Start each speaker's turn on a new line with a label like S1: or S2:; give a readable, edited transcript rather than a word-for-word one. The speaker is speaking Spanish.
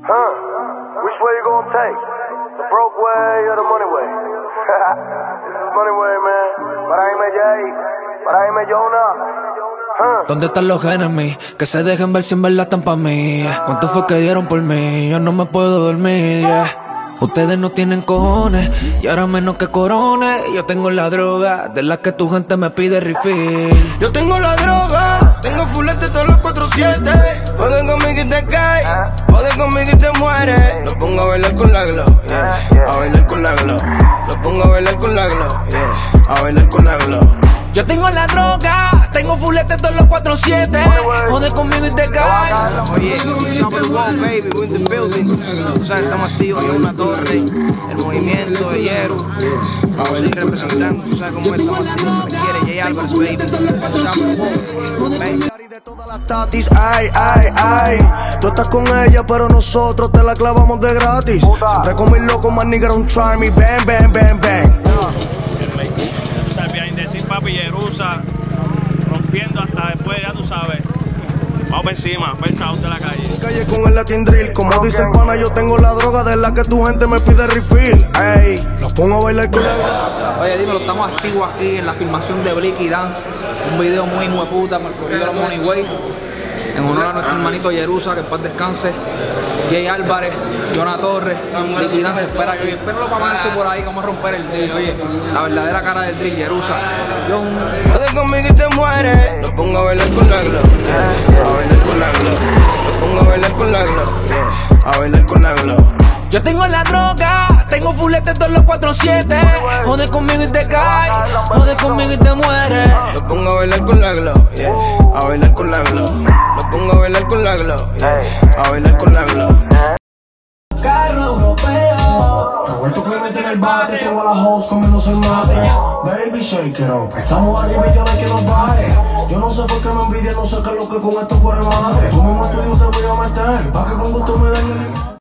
S1: Which way you gonna take? The broke way or the money way? This is money way, man. Paraíme Jay, paraíme Jonah.
S2: ¿Dónde están los enemies? Que se dejen ver si en verdad están pa' mí. ¿Cuánto fue que dieron por mí? Yo no me puedo dormir, Ustedes no tienen cojones y ahora menos que corones. Yo tengo la droga de la que tu gente me pide refill.
S3: Yo tengo la droga, tengo fulete todos los 4-7. Joden conmigo y te caes, joden conmigo y te mueres. Lo pongo a bailar con la glow, a bailar con la glow. Lo pongo a bailar con la glow, a bailar con la glow.
S2: Yo tengo la droga, tengo fulete todos los 4-7. Joden conmigo y te caes.
S4: Oye, Super Wow, baby, we in the building. Tú sabes, estamos activos en una torre. El movimiento de Hierro. Vamos a seguir representando. Tú sabes cómo estamos activos. Se quiere Jay Álvarez, baby. Super Wow, baby.
S3: De todas las tatis, ay, ay, ay. Tú estás con ella, pero nosotros te la clavamos de gratis. Siempre con mis locos, más nigga don't try me. Bang, bang, bang, bang.
S5: Decir papi Jerusa, rompiendo hasta después, ya tú sabes. Vamos por encima, por el sound de la calle.
S3: Calle con el Latin Drill, como dice el pana, yo tengo la droga de la que tu gente me pide refill. Ey, los pongo a bailar con la...
S4: Oye, dímelo, estamos activos aquí en la filmación de Blicky Dance. Un video muy hueputa, por el corrido de los Money Way. En honor a nuestro hermanito Jerusa, que en paz descanse. Jay Álvarez, Jonah Torres, Blicky Dance, espera que espéralo para marzo por ahí, vamos a romper el drill, oye. La verdadera cara del drill, Jerusa.
S3: Joder conmigo y te mueres. Lo pongo a bailar con la glow, a bailar con la glow. Lo pongo a bailar con la glow, a bailar con la glow.
S2: Yo tengo la droga, tengo fulete todos los 4-7. Joden conmigo y te caes, joden conmigo y te mueres.
S3: Lo pongo a bailar con la glow, a bailar con la glow. Lo pongo a bailar con la glow, a bailar con la glow.
S2: Carro europeo.
S6: Revuelto que mete en el bate, tengo a la host comiéndose el mate. Baby, shake it up, estamos arriba y yo no hay que nos baje. Yo no sé por qué me envidia, no sé qué es lo que con esto por el mate. Tú mismo estudio te voy a meter, pa' que con gusto me den el...